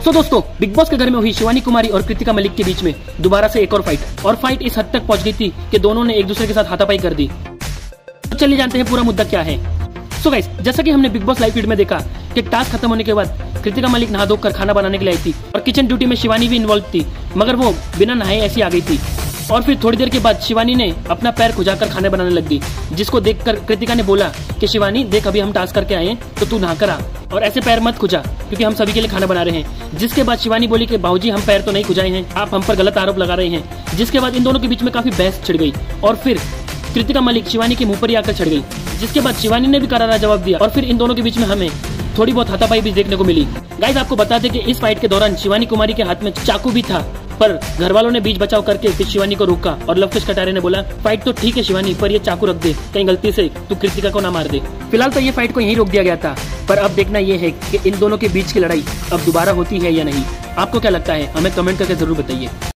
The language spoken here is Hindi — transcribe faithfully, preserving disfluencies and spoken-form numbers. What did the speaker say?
तो दोस्तों, बिग बॉस के घर में हुई शिवानी कुमारी और कृतिका मलिक के बीच में दोबारा से एक और फाइट और फाइट इस हद तक पहुंच गई थी कि दोनों ने एक दूसरे के साथ हाथापाई कर दी। तो चलिए जानते हैं पूरा मुद्दा क्या है। सो गाइस, जैसा कि हमने बिग बॉस लाइव फीड में देखा कि टास्क खत्म होने के बाद कृतिका मलिक नहा धोकर खाना बनाने के लिए आई थी और किचन ड्यूटी में शिवानी भी इन्वॉल्व थी, मगर वो बिना नहाए ऐसी आ गई थी। और फिर थोड़ी देर के बाद शिवानी ने अपना पैर खुजाकर खाने बनाने लग गई, जिसको देखकर कृतिका ने बोला कि शिवानी देख, अभी हम टास्क करके आए हैं तो तू नहाकर आ और ऐसे पैर मत खुजा क्योंकि हम सभी के लिए खाना बना रहे हैं। जिसके बाद शिवानी बोली कि बाबूजी, हम पैर तो नहीं खुजाए हैं, आप हम पर गलत आरोप लगा रहे हैं। जिसके बाद इन दोनों के बीच में काफी बहस छिड़ गई और फिर कृतिका मलिक शिवानी के मुंह पर ही आकर चढ़ गई, जिसके बाद शिवानी ने भी करारा जवाब दिया और फिर इन दोनों के बीच में हमें थोड़ी बहुत हाथापाई भी देखने को मिली। गाइस, आपको बता दें कि इस फाइट के दौरान शिवानी कुमारी के हाथ में चाकू भी था, पर घर वालों ने बीच बचाव करके फिर शिवानी को रोका और लवकुश कटारे ने बोला, फाइट तो ठीक है शिवानी, पर ये चाकू रख दे, कहीं गलती से तू कृतिका को ना मार दे। फिलहाल तो ये फाइट को यहीं रोक दिया गया था, पर अब देखना ये है कि इन दोनों के बीच की लड़ाई अब दोबारा होती है या नहीं। आपको क्या लगता है, हमें कमेंट करके जरूर बताइए।